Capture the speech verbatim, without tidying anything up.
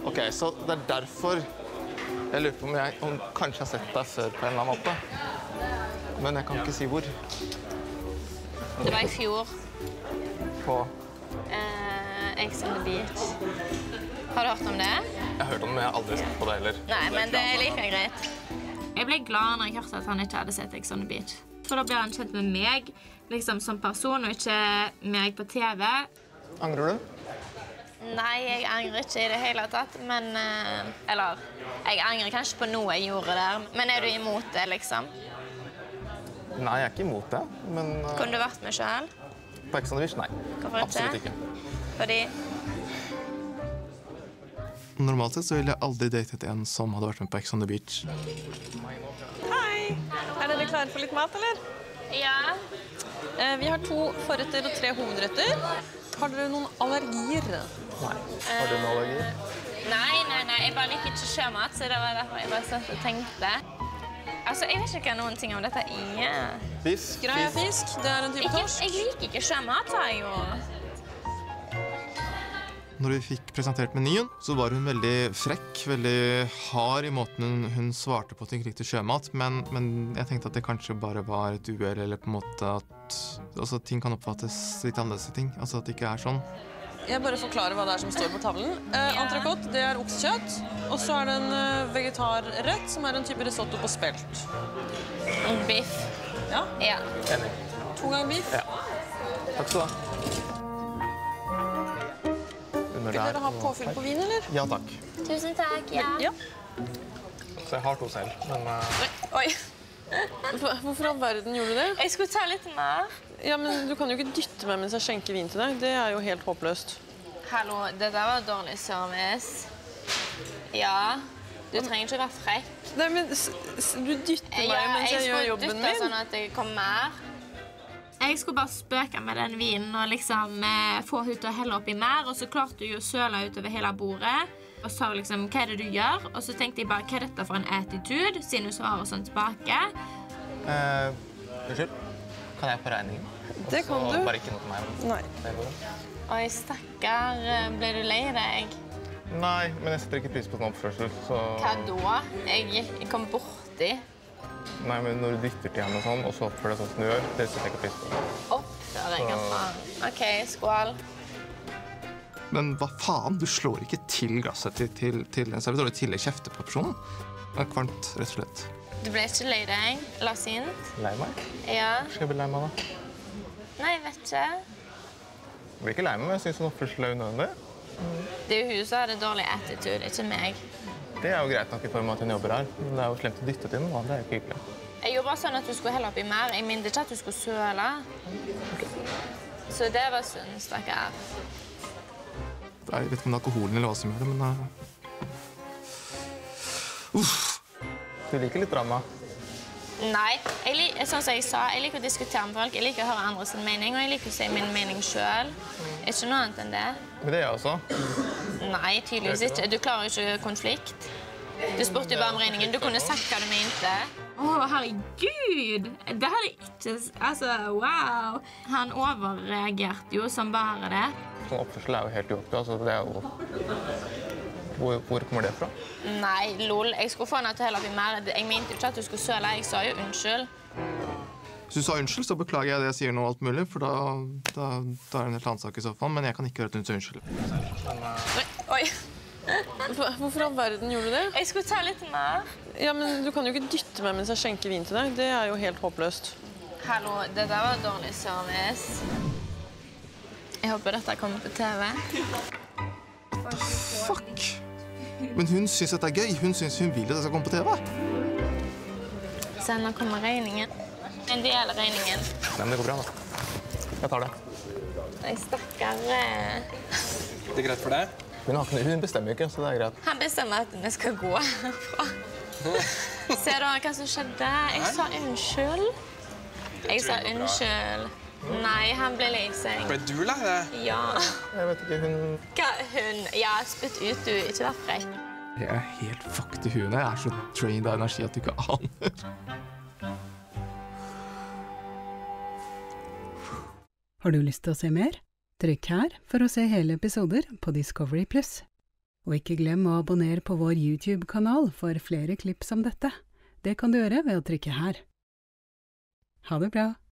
Ok, så det er derfor jeg lurer på om jeg om kanskje har sett deg før på en eller annen måte. Men jeg kan ikke si hvor. Det var i fjor. På? Eh, Ex on the Beach. Har du hørt om det? Jeg har hørt om det, men jeg har aldri sett på det heller. Nei, men det er like greit. Jeg ble glad når jeg hørte at han ikke hadde sett Ex on the Beach. For da blir han kjent med meg, liksom som person, og ikke meg på T V. Angrer du? Nei, jeg angrer ikke i det hele tatt, men... Eh, eller, jeg angrer kanskje på noe jeg gjorde der. Men er du imot det, liksom? Nei, jeg er ikke imot det, men... Uh, Kunne du vært med selv? På Ex on the Beach, nei. Hvorfor ikke? Absolutt ikke. Fordi... Normalt sett så ville jeg aldri datet en som hadde vært med på Ex on the Beach. Hei! Er dere klare for litt mat, eller? Ja. Eh, vi har to forretter og tre hovedretter. Har dere noen allergier? Nei. Har du noen allergier? Nei, nei, nei. Jeg bare liker ikke sjømat, så det var derfor jeg bare satt og tenkte. Altså, jeg vet ikke hva noen ting om dette er. Fisk. Greia fisk. Det er en type Ikke, torsk. jeg liker ikke sjømat, sa jeg jo. Når vi fikk presentert menyen, så var hun veldig frekk, veldig hard i måten hun, hun svarte på ting riktig sjømat, men, men jeg tenkte at det kanskje bare var et uhell, eller på en måte at altså, ting kan oppfattes litt annerledes i ting, altså at det ikke er sånn. Jeg bare forklarer hva det er som står på tavlen. Eh, Entrecôte, det er oksekjøtt, og så er det en uh, vegetarrett, som er en type risotto på spelt. En biff. Ja, Ja. Enig. to ganger biff. Ja. Takk skal du ha. Vil dere ha påfyll på vin, eller? Ja, takk. Tusen takk, ja. Ja. Så jeg har to selv, men... Uh... Oi. Hvorfor, hvorfor all verden gjorde du det? Jeg skulle ta litt mer. Ja, men du kan jo ikke dytte meg mens jeg skjenker vin til deg. Det er jo helt håpløst. Hallo, dette var dårlig service. Ja, du trenger ikke være frekk. Nei, men s s du dytter meg Ja, mens jeg, gjør jobben skulle dytte min. sånn at det kom mer. Jeg skulle bare spøke med den vinen og liksom eh, få henne til å helle oppi mer, og så klarte du jo å søle utover hele bordet. Og sa liksom, hva er det du gjør? Og så tenkte jeg bare, hva er dette for en attitude, siden hun svarer sånn tilbake. Uh, unnskyld, kan jeg få regningen? Det kan Også du. Bare ikke noe til meg. Nei. Det går bra. Oi, stakkar, ble du lei deg? Nei, men jeg setter ikke pris på sånn oppførsel, så... Hva da? Jeg, jeg kom borti. Nei, men når du dytter til henne sånn, og så oppfører deg sånn som du gjør, det setter jeg ikke pris på. Oppfører jeg, faen. Ok, skål. Men hva faen? Du slår ikke til glasset til, til, til en servitør, i tillegg kjefter på personen. Det er kvarmt, rett og slett. Du ble ikke lei deg? La sint? Lei meg? Ja. Skal jeg bli lei meg da? Nei, jeg vet ikke. Jeg blir ikke lei meg, men jeg synes en oppførsel er unødvendig. Det er jo hun som hadde dårlig attitude, ikke meg. Det er jo greit nok i form av at hun jobber her, men det er jo slemt å dytte til noe, det er jo ikke hyggelig. Jeg gjorde bare sånn at du skulle helle oppi mer. Jeg mente ikke at du skulle søle. Så det var synd, stakkar. Jeg vet ikke om det er alkoholen eller hva som gjør det, men... Uh... Uff! Du liker litt drama. Nei, jeg lik, sånn som jeg sa, jeg liker å diskutere med folk, jeg liker å høre andre sin mening, og jeg liker å si min mening selv. Ikke noe annet enn det. Men det er jeg også. Nei, tydeligvis ikke. Du klarer jo ikke konflikt. Du spurte jo bare om regningen. Du kunne sagt hva du mente. Åh, herregud! Det hadde jeg ikke... Altså, wow! Han overreagerte jo som bare det. Sånn oppførsel er jo helt uoppgjort, altså det er jo... Hvor, hvor kommer det fra? Nei, lol. Jeg skulle få henne til å helle oppi mer. Jeg mente jo ikke at du skulle søle. Jeg sa jo unnskyld. Hvis du sa unnskyld, så beklager jeg det jeg sier noe alt mulig, for da, da, da er det en helt annen sak i så fall, men jeg kan ikke høre at hun sier unnskyld. Oi. Hvorfor, hvorfor all verden gjorde du det? Jeg skulle ta litt mer. Ja, men du kan jo ikke dytte meg mens jeg skjenker vin til deg. Det er jo helt håpløst. Hallo, dette var dårlig service. Jeg håper dette kommer på T V. Fuck! Men hun synes at det er gøy. Hun synes hun vil at det skal komme på T V. Så nå kommer regningen. En del av regningen. Nei, men det går bra da. Jeg tar det. Jeg stakkar. Det er greit for deg? Hun, har ikke, hun bestemmer ikke, så det er greit. Han bestemmer at vi skal gå herfra. Ser du hva som skjedde? Jeg sa unnskyld. Jeg sa unnskyld. Nei, han ble lei seg. Ble du lei deg? Ja. Jeg vet ikke, hun... Hva hun? Ja, spytt ut du. Ikke vær frekk. Jeg er helt fucked i huet. Jeg er så trained av energi at du ikke aner. Har du lyst til å se mer? Trykk her for å se hele episoder på Discovery Plus. Og ikke glem å abonnere på vår YouTube-kanal for flere klipp som dette. Det kan du gjøre ved å trykke her. Ha det bra!